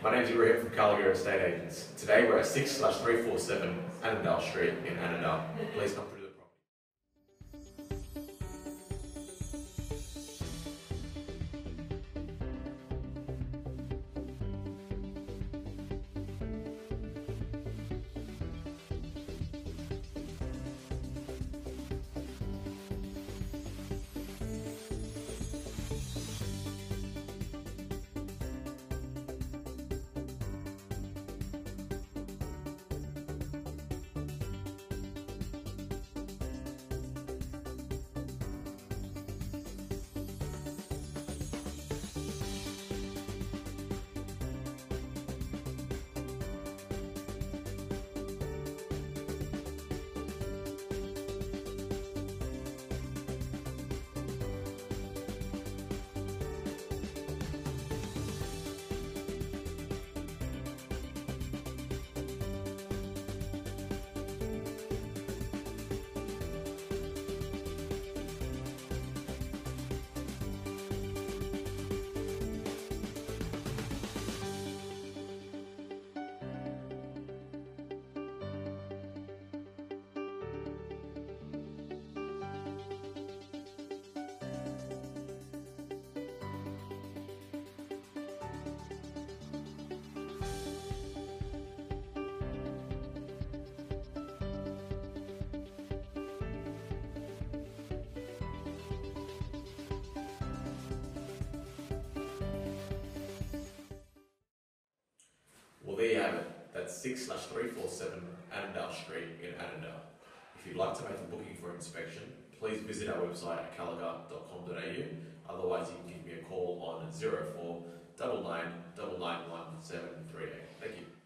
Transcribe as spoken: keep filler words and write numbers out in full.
My name's Ibrahiem from Callagher Estate Agents. Today we're at six slash three four seven Annandale Street in Annandale. Please come through the property. Well, there you have it. That's six slash three four seven Annandale Street in Annandale. If you'd like to make a booking for inspection, please visit our website at callagher dot com dot a u. Otherwise, you can give me a call on zero four nine nine nine nine one seven three eight. Thank you.